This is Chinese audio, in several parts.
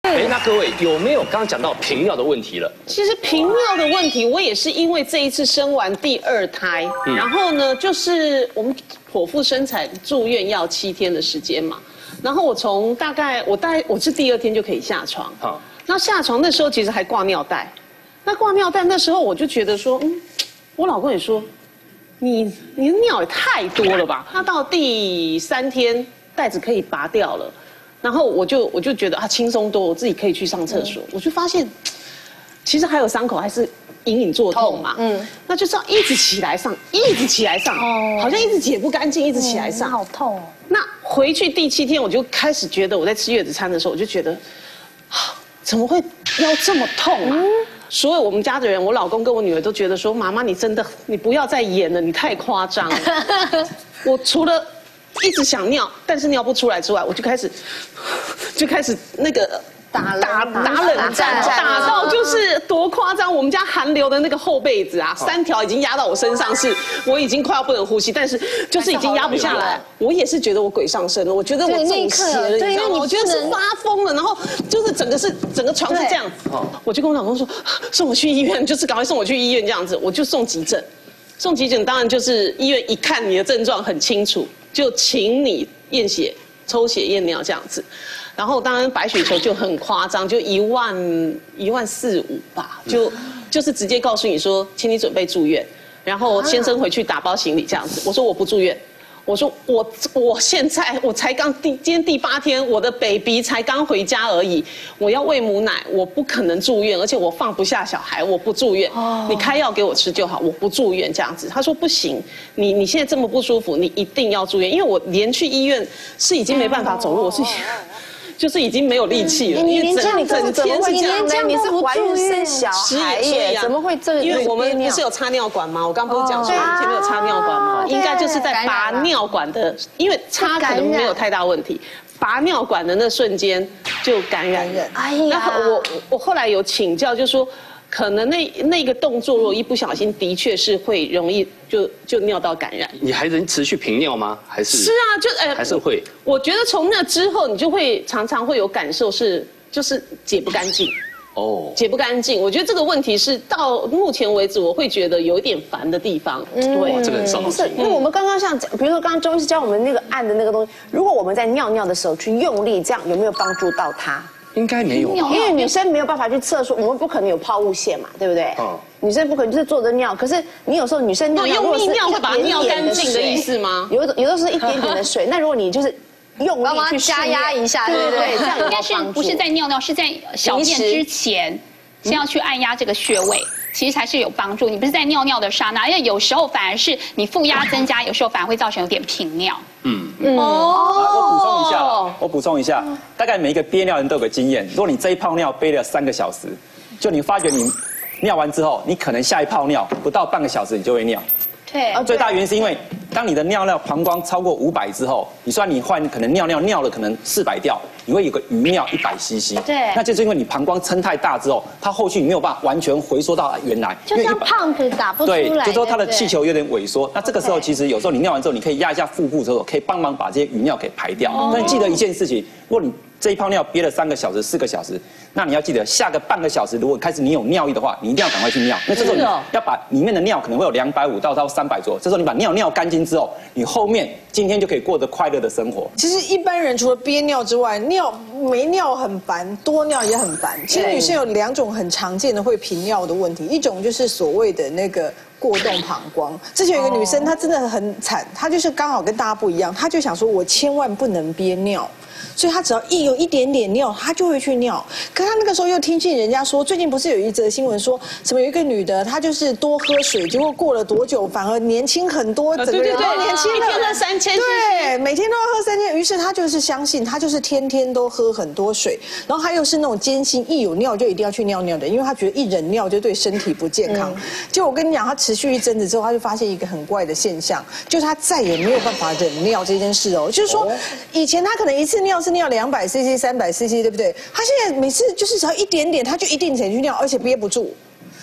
那各位有没有刚刚讲到频尿的问题了？ 其实频尿的问题，我也是因为这一次生完第2胎，然后呢，就是我们剖腹生产住院要7天的时间嘛，然后我大概我是第2天就可以下床，那下床那时候其实还挂尿袋，那挂尿袋那时候我就觉得说，我老公也说，你的尿也太多了吧？那到第3天袋子可以拔掉了。然后我就觉得轻松多，我自己可以去上厕所，我就发现，其实还有伤口还是隐隐作痛嘛，那就是要一直起来上，一直起来上，好像一直解不干净，一直起来上， 好痛哦。 那回去第7天，我就开始觉得我在吃月子餐的时候，我就觉得，怎么会腰这么痛啊？所有我们家的人，我老公跟我女儿都觉得说，妈妈你不要再演了，你太夸张了。我除了一直想尿，但是尿不出来之外，我就开始那个打冷战，打到就是多夸张！我们家韩流的那个厚被子啊，3条已经压到我身上，是我已经快要不能呼吸，但是就是已经压不下来。我也是觉得我鬼上身了，我觉得我中邪了，你知道吗？我觉得是发疯了，然后就是整个床是这样，我就跟我老公说，送我去医院，就是赶快送我去医院这样子，我就送急诊。送急诊当然就是医院一看你的症状很清楚，就请你验血、抽血、验尿这样子。然后当然白血球就很夸张，就14500吧，就是直接告诉你说，请你准备住院，然后先生回去打包行李这样子。我说我不住院。我说我现在我才今天第8天，我的 baby 才刚回家而已，我要喂母奶，我不可能住院，而且我放不下小孩，我不住院。你开药给我吃就好，我不住院这样子。他说不行，你现在这么不舒服，你一定要住院，因为我连去医院是已经没办法走路，我是。就是已经没有力气了， 你这样整天是这样， 你是怀孕生小孩耶，怎么会这？ 因为我们不是有插尿管吗？我刚不是讲说前面有插尿管吗？应该就是在拔尿管的，因为插可能没有太大问题，拔尿管的那瞬间就感染了。哎呀，那我后来有请教，就说。可能那个动作，如果一不小心，的确是会容易就尿道感染。 你还能持续频尿吗？还是？ 是啊， 还是会。 我觉得从那之后，你就会常常会有感受就是解不干净。哦，解不干净。我觉得这个问题是到目前为止，我会觉得有一点烦的地方。 对，这个很伤心。 因为我们刚刚比如说刚刚周医师教我们那个按的那个东西，如果我们在尿尿的时候去用力，这样有没有帮助到它？ 应该没有， 因为女生没有办法去测说，我们不可能有抛物线嘛，对不对？女生不可能就是坐着尿，可是你有时候女生尿用力尿会把它尿干净的意思吗？ 有的是一点点的水，那如果你就是用力去加压一下，对不对？这样应该是不是在尿尿，是在小便之前，先要去按压这个穴位。其实才是有帮助，你不是在尿尿的刹那，因为有时候反而是你负压增加，有时候反而会造成有点频尿。 我补充一下，大概每一个憋尿人都有个经验，如果你这一泡尿憋了3个小时，就你发觉你尿完之后，你可能下一泡尿不到半个小时你就会尿。 对， 最大原因是因为当你的尿膀胱超过500之后，你算你可能尿了可能400掉，你会有个余尿100cc。 对， 那就是因为你膀胱撑太大之后，它后续你没有办法完全回缩到原来， 就像 pump 打不出来。 对，就说它的气球有点萎缩。那这个时候其实有时候你尿完之后，你可以压一下腹部之后，可以帮忙把这些余尿给排掉。但记得一件事情，如果你这一泡尿憋了3个小时、4个小时，那你要记得下个半个小时，如果开始你有尿意的话，你一定要赶快去尿。那这时候你要把里面的尿可能会有250到300左右，这时候你把尿干净之后，你后面今天就可以过得快乐的生活。 其实一般人除了憋尿之外，没尿很烦，多尿也很烦。其实女生有2种很常见的会频尿的问题，一种就是所谓的那个过动膀胱。之前有一个女生，她真的很惨，她就是刚好跟大家不一样，她就想说我千万不能憋尿。所以他只要有一点点尿，他就会去尿。可他那个时候又听信人家说，最近不是有一则新闻说，什么有一个女的，她就是多喝水，结果过了多久反而年轻很多，整个人都年轻了， 每天喝3000， 对，每天都要喝3000。于是她就是相信，她就是天天都喝很多水，然后她又是那种坚信一有尿就一定要去尿尿的，因为她觉得一忍尿就对身体不健康。结果我跟你讲，她持续一阵子之后，她就发现一个很怪的现象，就是她再也没有办法忍尿这件事哦，就是说以前她可能一次尿是尿200cc、300cc， 对不对？他现在每次就是只要一点点，他就一定得去尿，而且憋不住。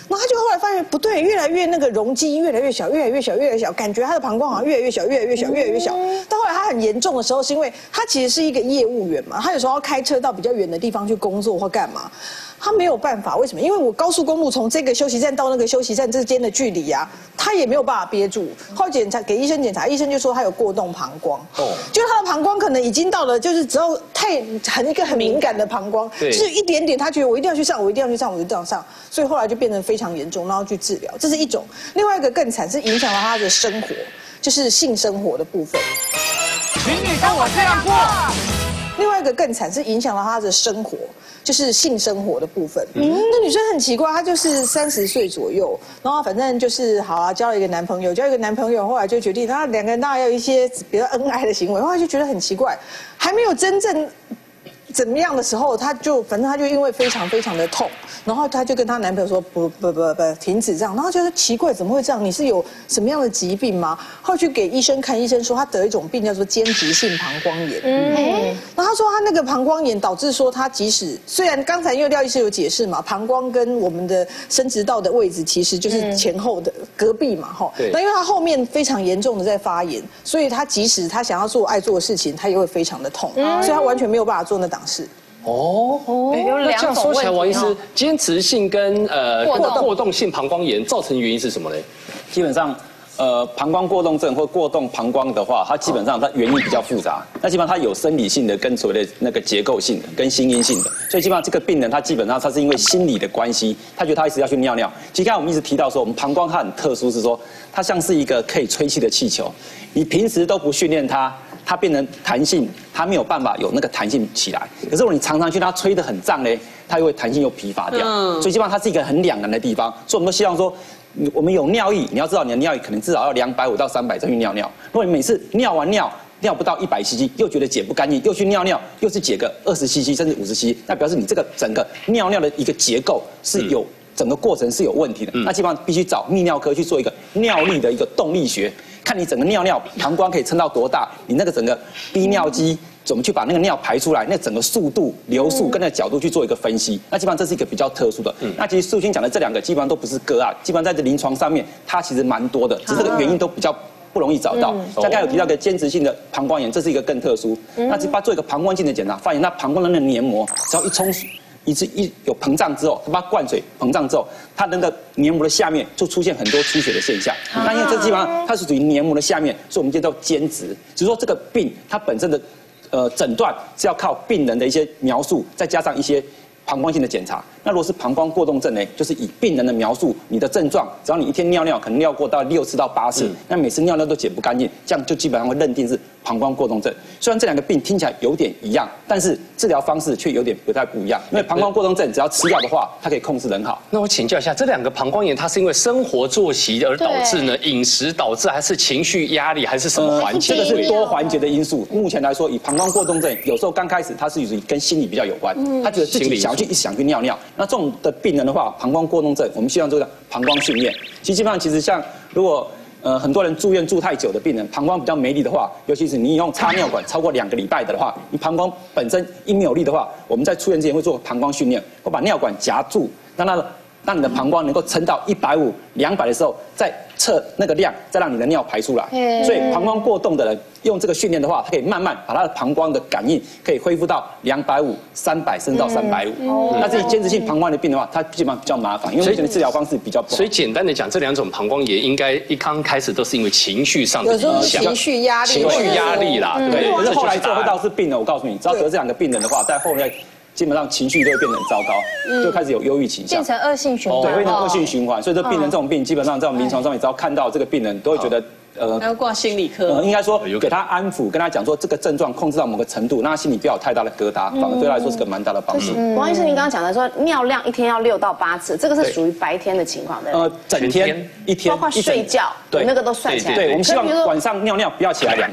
然后他就后来发现不对，越来越那个容积越来越小，越来越小，越来越小，感觉他的膀胱好像越来越小，越来越小，越来越小。到后来他很严重的时候，是因为他其实是一个业务员嘛，他有时候要开车到比较远的地方去工作或干嘛。他没有办法，为什么？因为我高速公路从这个休息站到那个休息站之间的距离啊，他也没有办法憋住。后来检查给医生检查，医生就说他有过动膀胱，就是他的膀胱可能已经到了，就是只要一个很敏感的膀胱，就是一点点，他觉得我一定要去上，我一定要去上，我一定要上，所以后来就变成非常严重，然后去治疗，这是一种。另外一个更惨是影响到他的生活，就是性生活的部分。 请你跟我这样过。 另外一个更惨是影响到他的生活，就是性生活的部分。那女生很奇怪，她就是30岁左右，然后反正就是好啊，交了一个男朋友，后来就决定，然后两个人当然要有一些比较恩爱的行为，后来就觉得很奇怪，还没有真正怎么样的时候，反正她就因为非常非常的痛，然后她就跟她男朋友说不，停止这样，然后觉得奇怪，怎么会这样？你是有什么样的疾病吗？后来去给医生看，医生说她得一种病叫做间质性膀胱炎。然后他说他那个膀胱炎导致说他即使虽然刚才因为廖医师有解释嘛，膀胱跟我们的生殖道的位置其实就是前后的隔壁嘛，哈。那因为他后面非常严重的在发炎，所以他即使他想要做爱做的事情，他也会非常的痛，所以他完全没有办法做那档事。 那这样说起来，王医师，间质性跟过动性膀胱炎造成原因是什么呢？ 基本上。膀胱过动症或过动膀胱的话，它基本上它原因比较复杂。那基本上它有生理性的跟所谓的那个结构性的跟心因性的，所以基本上这个病人他基本上他是因为心理的关系，他觉得他一直要去尿尿。其实刚才我们一直提到说，我们膀胱它很特殊，是说它像是一个可以吹气的气球，你平时都不训练它，它变成弹性，它没有办法有那个弹性起来。可是如果你常常去让它吹得很胀嘞，它又会弹性又疲乏掉。所以基本上它是一个很两难的地方。所以我们都希望说。我们有尿液，你要知道你的尿液可能至少要250到300再去尿尿。如果你每次尿完尿不到100cc，又觉得解不干净，又去尿尿，又是解个20cc甚至50cc，那表示你这个整个尿尿的一个结构是有整个过程是有问题的。那基本上必须找泌尿科去做一个尿力的一个动力学，看你整个尿膀胱可以撑到多大，你那个整个逼尿肌。怎么去把那个尿排出来？那整个速度、流速跟那个角度去做一个分析，那基本上这是一个比较特殊的。那其实素卿讲的这2个基本上都不是个案，基本上在这临床上面它其实蛮多的，只是这个原因都比较不容易找到。像刚才有提到一个间质性的膀胱炎，这是一个更特殊。那只把做一个膀胱镜的检查，发现它膀胱的那个黏膜只要一有膨胀之后，它把它灌水膨胀之后，它那个黏膜的下面就出现很多出血的现象。那因为这基本上它是属于黏膜的下面，所以我们叫间质。只是说这个病它本身的。诊断是要靠病人的一些描述，再加上一些膀胱性的检查。那如果是膀胱过动症呢，就是以病人的描述，你的症状，只要你一天尿尿可能尿过到6次到8次，那每次尿尿都解不干净，这样就基本上会认定是膀胱过动症。虽然这2个病听起来有点一样，但是治疗方式却有点不太不一样。因为膀胱过动症只要吃药的话，它可以控制得很好。 那我请教一下，这2个膀胱炎，它是因为生活作息而导致呢？饮食导致，还是情绪压力，还是什么环节？ 这个是多环节的因素。目前来说，以膀胱过动症，有时候刚开始它是跟心理比较有关，他觉得自己想去尿尿。那这种的病人的话，膀胱过动症，我们希望做个膀胱训练。基本上像如果很多人住院住太久的病人，膀胱比较没力的话，尤其是你用插尿管超过2个礼拜的话，你膀胱本身一没有力的话，我们在出院之前会做膀胱训练，会把尿管夹住，让你的膀胱能够撑到150、200的时候，再测那个量，再让你的尿排出来。所以膀胱过动的人用这个训练的话，他可以慢慢把他的膀胱的感应可以恢复到250、300，甚至到350。那至于间质性膀胱的病的话，它基本上比较麻烦，因为目前的治疗方式比较不好。 所以简单的讲，这2种膀胱炎应该刚开始都是因为情绪上的影响， 情绪压力啦，对。 可是后来最后倒是病人，我告诉你，只要得这2个病人的话，在后面。基本上情绪就会变得很糟糕，就开始有忧郁倾向， 变成恶性循环。 对，变成恶性循环。所以这病人这种病，基本上在我们临床上面，只要看到这个病人，都会觉得要挂心理科。 应该说给他安抚，跟他讲说这个症状控制到某个程度，让他心里不要有太大的疙瘩，反而对他来说是个蛮大的帮助。 王医生，您刚刚讲的说尿量一天要6到8次，这个是属于白天的情况的。 整天一天， 包括睡觉，对，那个都算起来。 对，我们希望晚上尿尿不要起来2次。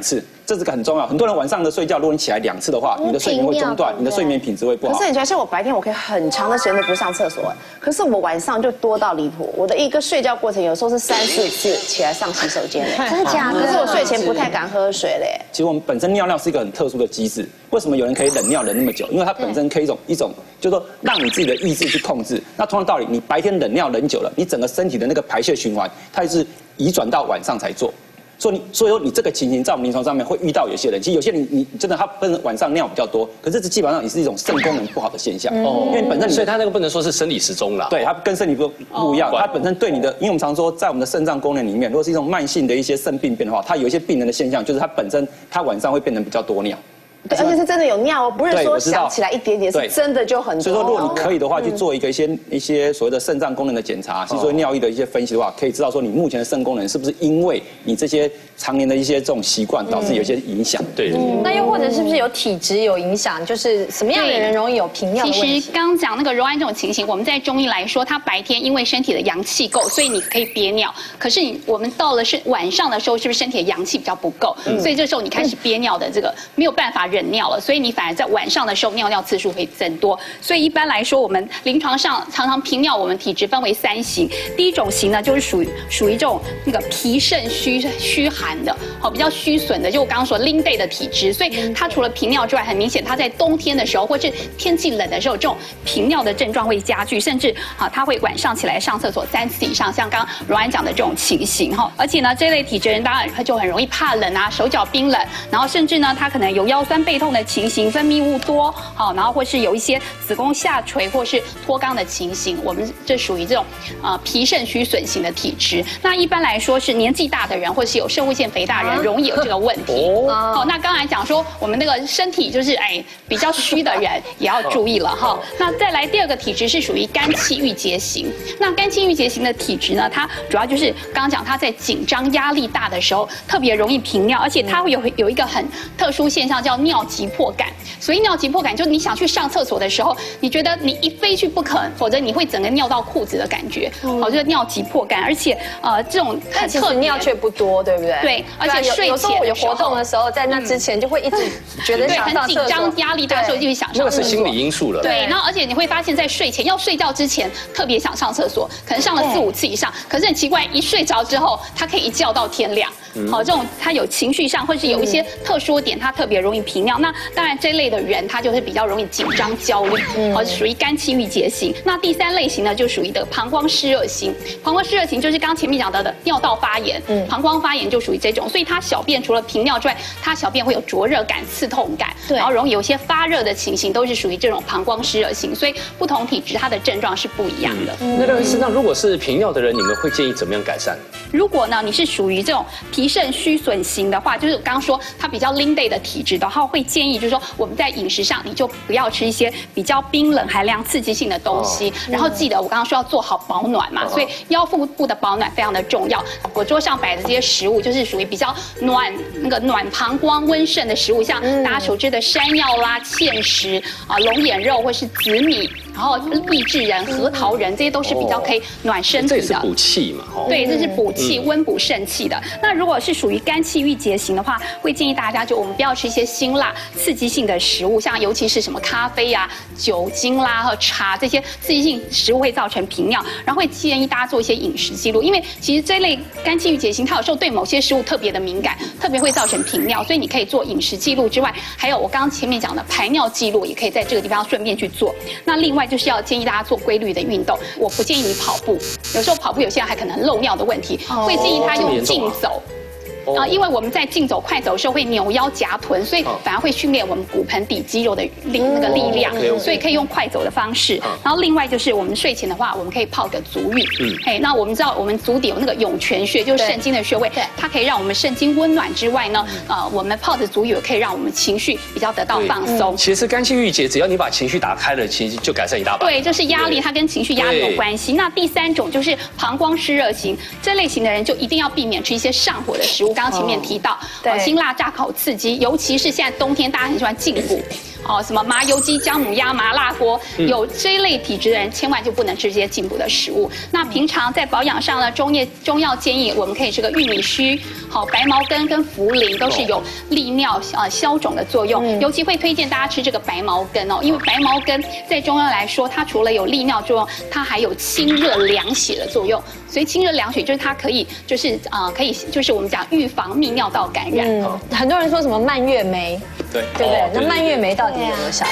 这是个很重要。很多人晚上的睡觉，如果你起来2次的话，你的睡眠会中断，你的睡眠品质会不好。 可是你觉得，像我白天我可以很长的时间都不上厕所，可是我晚上就多到离谱。我的一个睡觉过程有时候是3、4次起来上洗手间， 真的假的？ 可是我睡前不太敢喝水嘞。 其实我们本身尿尿是一个很特殊的机制，为什么有人可以忍尿忍那么久？因为它本身可以一种，就是说让你自己的意志去控制。那同样道理，你白天忍尿忍久了，你整个身体的那个排泄循环，它也是移转到晚上才做。所以说你这个情形在我们临床上面会遇到有些人，其实有些人你真的他晚上尿比较多，可是这基本上也是一种肾功能不好的现象。因为本身所以他那个不能说是生理时钟啦。 对，它跟生理不一样，它本身对你的，因为我们常说在我们的肾脏功能里面，如果是一种慢性的一些肾病变的话，它有一些病人的现象就是它本身它晚上会变得比较多尿。 对，而且是真的有尿哦，不是说想起来一点点，是真的就很多。 所以说，如果你可以的话，去做一些所谓的肾脏功能的检查，其实说尿液的一些分析的话，可以知道说你目前的肾功能是不是因为你这些常年的一些这种习惯导致有一些影响。 对。 那又或者是不是有体质有影响？就是什么样的人容易有频尿的问题？ 其实刚讲那个柔安这种情形，我们在中医来说，它白天因为身体的阳气够，所以你可以憋尿。可是我们到了晚上的时候，是不是身体的阳气比较不够？所以这时候你开始憋尿的这个没有办法忍尿了，所以你反而在晚上的时候尿尿次数会增多。所以一般来说，我们临床上常常频尿，我们体质分为3型。第一种型呢，就是属于这种那个脾肾虚寒的，比较虚损的，就我刚刚说拎day的体质。所以它除了频尿之外，很明显它在冬天的时候，或是天气冷的时候，这种频尿的症状会加剧，甚至它会晚上起来上厕所3次以上，像刚刚柔安讲的这种情形哈。而且呢，这类体质人当然他就很容易怕冷啊，手脚冰冷，然后甚至呢，他可能有腰酸背痛的情形。分泌物多，然后或是有一些子宫下垂或是脱肛的情形，我们这属于这种脾肾虚损型的体质。那一般来说是年纪大的人或是有肾上腺肥大人容易有这个问题。那刚才讲说我们那个身体就是比较虚的人也要注意了哈。那再来第2个体质是属于肝气郁结型。那肝气郁结型的体质呢，它主要就是刚刚讲它在紧张压力大的时候特别容易频尿，而且它会有一个很特殊现象叫尿急迫感。所以尿急迫感就是你想去上厕所的时候，你觉得你一非去不可，否则你会整个尿到裤子的感觉，就是尿急迫感。而且这种很特别， 尿却不多，对不对？ 对，而且睡有时候前有活动的时候，在那之前就会一直觉得想上厕所， 很紧张、压力大的时候就会想上厕所。 那个是心理因素了。 对，然后而且你会发现在睡前要睡觉之前特别想上厕所，可能上了4、5次以上。可是很奇怪，一睡着之后，他可以一觉到天亮。这种他有情绪上或是有一些特殊点，他特别容易频尿。那当然这类的人他就是比较容易紧张焦虑，属于肝气郁结型。那第3类型呢，就属于的膀胱湿热型。膀胱湿热型就是刚前面讲到的尿道发炎，膀胱发炎就属于这种。所以他小便除了频尿之外，他小便会有灼热感、刺痛感，然后容易有一些发热的情形，都是属于这种膀胱湿热型。所以不同体质它的症状是不一样的。 那廖医师，那如果是频尿的人，你们会建议怎么样改善？ 如果呢你是属于这种脾肾虚损型的话，就是我刚刚说他比较拎day的体质的话，会建议就是说我们在饮食上你就不要吃一些比较冰冷寒凉刺激性的东西，然后记得我刚刚说要做好保暖嘛，所以腰腹部的保暖非常的重要。我桌上摆的这些食物就是属于比较暖膀胱温肾的食物，像大家熟知的山药啦、芡实龙眼肉或是紫米，然后益智仁、核桃仁，这些都是比较可以暖身体的。 这也是补气嘛？ 对，这是补气、温补肾气的。那如果是属于肝气郁结型的话，会建议大家就我们不要吃一些辛辣、刺激性的食物，像尤其是什么咖啡啊、酒精啦和茶这些刺激性食物会造成频尿。然后会建议大家做一些饮食记录，因为其实这类肝气郁结型，它有时候对某些食物特别的敏感，特别会造成频尿，所以你可以做饮食记录之外，还有我刚刚前面讲的排尿记录，也可以在这个地方顺便去做。那另外就是要建议大家做规律的运动，我不建议你跑步，有时候跑步有些人还可能漏尿的问题，会建议他用竞走。因为我们在竞走、快走的时候会扭腰夹臀，所以反而会训练我们骨盆底肌肉的那个力量，所以可以用快走的方式。然后另外就是我们睡前的话，我们可以泡个足浴。那我们知道我们足底有那个涌泉穴，就是肾经的穴位，它可以让我们肾经温暖之外呢，我们泡着足浴可以让我们情绪比较得到放松。 其实肝气郁结，只要你把情绪打开了，其实就改善一大半。 对，就是压力，它跟情绪压力有关系。那第3种就是膀胱湿热型，这类型的人就一定要避免吃一些上火的食物。刚刚前面提到，辛辣、炸烤、刺激，尤其是现在冬天，大家很喜欢进补。 什么麻油鸡、姜母鸭、麻辣锅，有这一类体质的人，千万就不能吃这些进补的食物。那平常在保养上呢，中药建议我们可以吃个玉米须、白茅根跟茯苓，都是有利尿消肿的作用。尤其会推荐大家吃这个白茅根哦，因为白茅根在中药来说，它除了有利尿作用，它还有清热凉血的作用。所以清热凉血就是它可以就是我们讲预防泌尿道感染。 很多人说什么蔓越莓，对不对？那蔓越莓到底有没有效？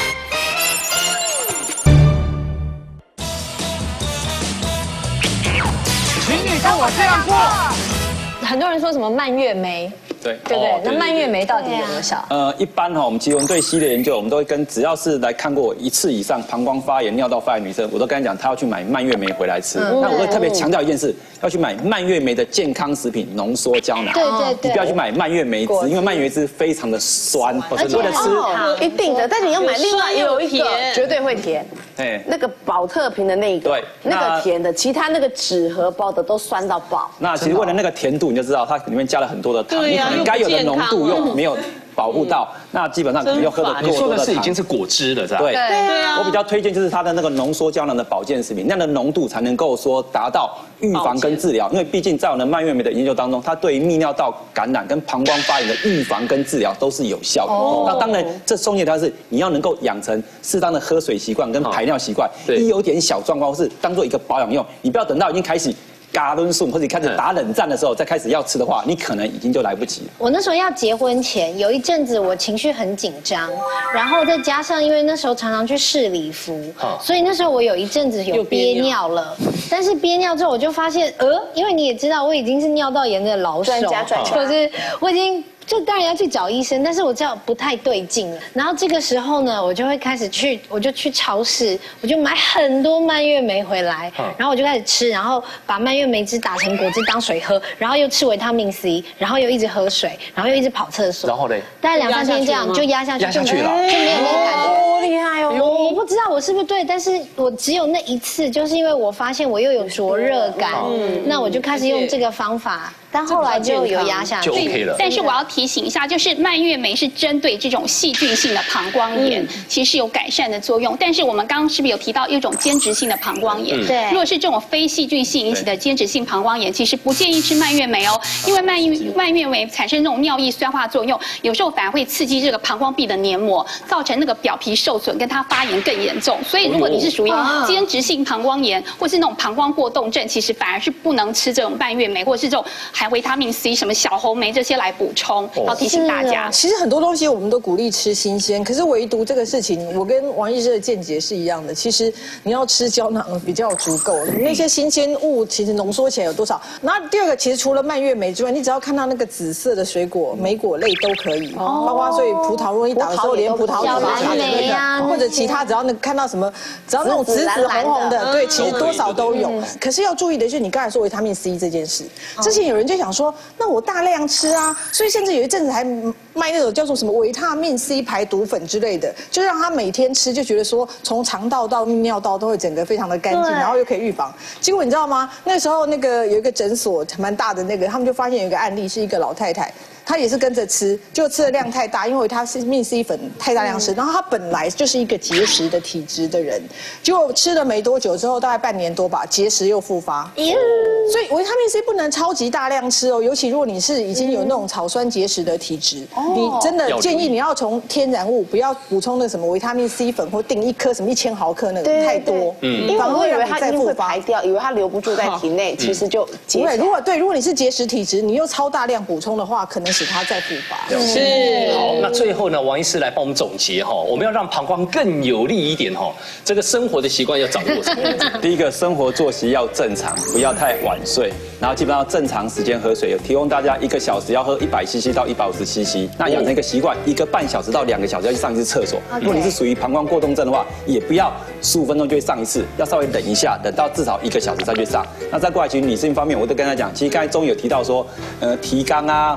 请你跟我这样过。 很多人说什么蔓越莓，对不对？那蔓越莓到底有没有效？ 一般我们奇文对硒的研究，我们都会跟只要是来看过1次以上膀胱发炎、尿道发炎女生，我都跟她讲，她要去买蔓越莓回来吃。那我会特别强调一件事，要去买蔓越莓的健康食品浓缩胶囊。 对， 你不要去买蔓越莓汁，因为蔓越莓汁非常的酸， 而且为了吃一定的，但是你要买另外有一个绝对会甜。那个宝特瓶的那一个，对，那个甜的，其他那个纸盒包的都酸到爆。 那其实为了那个甜度，你就知道它里面加了很多的糖，你可能该有的浓度又没有保护到，那基本上你又喝的过多的糖。 你说的是已经是果汁了，是吧？ 对啊。我比较推荐就是它的那个浓缩胶囊的保健食品，那样的浓度才能够说达到预防跟治疗，因为毕竟在我们蔓越莓的研究当中，它对于泌尿道感染跟膀胱发炎的预防跟治疗都是有效的。那当然，这中间它是你要能够养成适当的喝水习惯跟排尿习惯，一有点小状况是当做一个保养用，你不要等到已经开始嘎抡顺或者开始打冷战的时候再开始要吃的话，你可能已经就来不及了。 我那时候要结婚前有一阵子我情绪很紧张，然后再加上因为那时候常常去试礼服，所以那时候我有一阵子有憋尿了。但是憋尿之后我就发现，因为你也知道我已经是尿道炎的老手，就是我已经。就当然要去找医生，但是我知道不太对劲了。然后这个时候呢，我就会开始我就去超市，我就买很多蔓越莓回来，然后我就开始吃，然后把蔓越莓汁打成果汁当水喝，然后又吃维他命 C， 然后又一直喝水，然后又一直跑厕所。 然后嘞， 大概2、3天这样就压下去了，就没有那个感觉。 厉害哦！ 我不知道我是不是对，但是我只有那一次，就是因为我发现我又有灼热感，那我就开始用这个方法。但后来就有压下去， 就 OK 了。 但是我要提醒一下，就是蔓越莓是针对这种细菌性的膀胱炎，其实有改善的作用。但是我们刚刚是不是有提到一种间质性的膀胱炎？ 对， 如果是这种非细菌性引起的间质性膀胱炎，其实不建议吃蔓越莓哦，因为蔓越莓产生这种尿液酸化作用，有时候反而会刺激这个膀胱壁的黏膜，造成那个表皮受损，跟它发炎更严重。所以如果你是属于间质性膀胱炎，或是那种膀胱过动症，其实反而是不能吃这种蔓越莓，或者是这种含维他命 C 什么小红莓这些来补充，要提醒大家。 其实很多东西我们都鼓励吃新鲜，可是唯独这个事情，我跟王医师的见解是一样的。其实你要吃胶囊比较足够，那些新鲜物其实浓缩起来有多少？然后第二个，其实除了蔓越莓之外，你只要看到那个紫色的水果，莓果类都可以，包括所以葡萄，如果你打的时候连葡萄、 小蓝莓啊， 或者其他，只要看到什么，只要那种紫红红的，对，其实多少都有。可是要注意的就是你刚才说维他命 C 这件事，之前有人就想说，那我大量吃啊，所以甚至有一阵子还卖那种叫做什么维他命 C 排毒粉之类的，就让他每天吃，就觉得说从肠道到泌尿道都会整个非常的干净，然后又可以预防。结果你知道吗？那时候有一个诊所蛮大的他们就发现有一个案例是一个老太太。她也是跟着吃，就吃的量太大，因为她是命 C 粉太大量吃，然后她本来就是一个结石的体质的人，结果吃了没多久之后，大概半年多吧，结石又复发。所以维他命 C 不能超级大量吃哦，尤其如果你是已经有那种草酸结石的体质，你真的建议你要从天然物，不要补充那什么维他命 C 粉或订一颗什么1000毫克那个太多， 因为我以为它一定会排掉，以为它留不住在体内，其实就结石。如果你是结石体质，你又超大量补充的话，可能使它再复发。 是。好，那最后呢，王医师来帮我们总结哈，我们要让膀胱更有力一点哈，这个生活的习惯要掌握什么？ 第一个，生活作息要正常，不要太晚睡，然后基本上正常时间喝水，有提供大家1个小时要喝100cc到150cc，那养成一个习惯，1个半小时到2个小时要去上一次厕所。如果你是属于膀胱过动症的话，也不要15分钟就会上一次，要稍微等一下，等到至少1个小时再去上。那再过来，其实女性方面，我都跟她讲，其实刚才中医有提到说，提肛啊、夹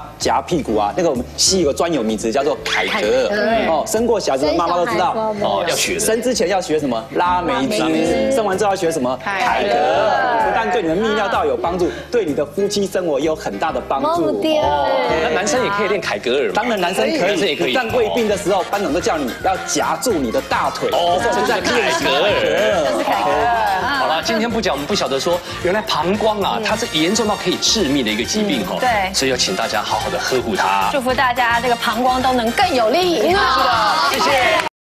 屁股啊，那个我们西医有个专有名词叫做凯格尔。哦，生过小孩子的妈妈都知道， 哦，要学的。 生之前要学什么？拉梅兹。生完之后要学什么？凯格尔。不但对你的泌尿道有帮助，对你的夫妻生活也有很大的帮助。 那男生也可以练凯格尔， 当然男生可以，也可以。但胃病的时候，班长都叫你要夹住你的大腿。哦，这是在练凯格尔。 这是凯格尔。 好了，今天不讲，我们不晓得说，原来膀胱啊，它是严重到可以致命的一个疾病哈。 对， 所以要请大家好好的呵护它。 祝福大家这个膀胱都能更有力。 是的，谢谢。